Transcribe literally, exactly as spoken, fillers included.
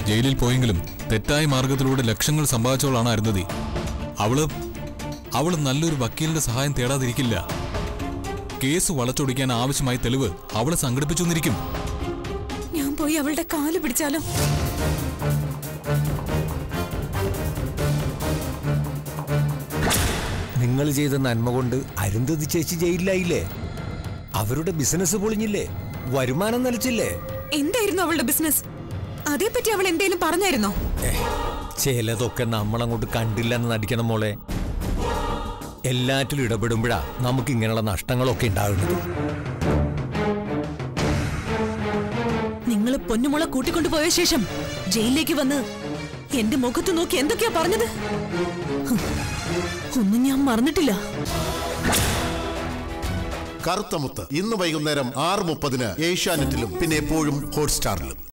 ജയിലിൽ പോയെങ്കിലും തെറ്റായ മാർഗത്തിലൂടെ ലക്ഷങ്ങൾ സമ്പാദിച്ചവളാണ് അരുന്ധതി. അവള് അവള് നല്ലൊരു വക്കീലിന്റെ സഹായം തേടാതിരിക്കില്ല. കേസ് വളച്ചൊടിക്കാൻ ആവശ്യമായ തെളിവ് അവളെ സംഘടിപ്പിച്ചു എന്നിരിക്കും. ഞാൻ പോയി അവളുടെ കാല് പിടിച്ചാലോ? നിങ്ങൾ ചെയ്ത നന്മ കൊണ്ട് അരുന്ധതി ചേച്ചി ജയിലിലായില്ലേ? അവരുടെ ബിസിനസ് പൊളിഞ്ഞില്ലേ? വരുമാനം നിലച്ചില്ലേ? എന്തായിരുന്നു അവളുടെ ബിസിനസ്? അതേപ്പറ്റി അവൾ എന്തേലും പറഞ്ഞായിരുന്നോ? ചിലതൊക്കെ നമ്മളങ്ങോട്ട് കണ്ടില്ലെന്ന് നടിക്കണം മോളെ. എല്ലാറ്റിലും ഇടപെടുമ്പോഴാ നമുക്ക് ഇങ്ങനെയുള്ള നഷ്ടങ്ങളൊക്കെ ഉണ്ടാകുന്നത്. നിങ്ങൾ പൊന്നുമോളെ കൂട്ടിക്കൊണ്ടുപോയ ശേഷം ജയിലിലേക്ക് വന്ന് എന്റെ മുഖത്ത് നോക്കി എന്തൊക്കെയാ പറഞ്ഞത്? ഒന്നും ഞാൻ മറന്നിട്ടില്ല. കറുത്തമുത്ത് ഇന്ന് വൈകുന്നേരം ആറ് മുപ്പതിന് ഏഷ്യാനെറ്റിലും പിന്നെ എപ്പോഴും ഹോട്ട്സ്റ്റാറിലും.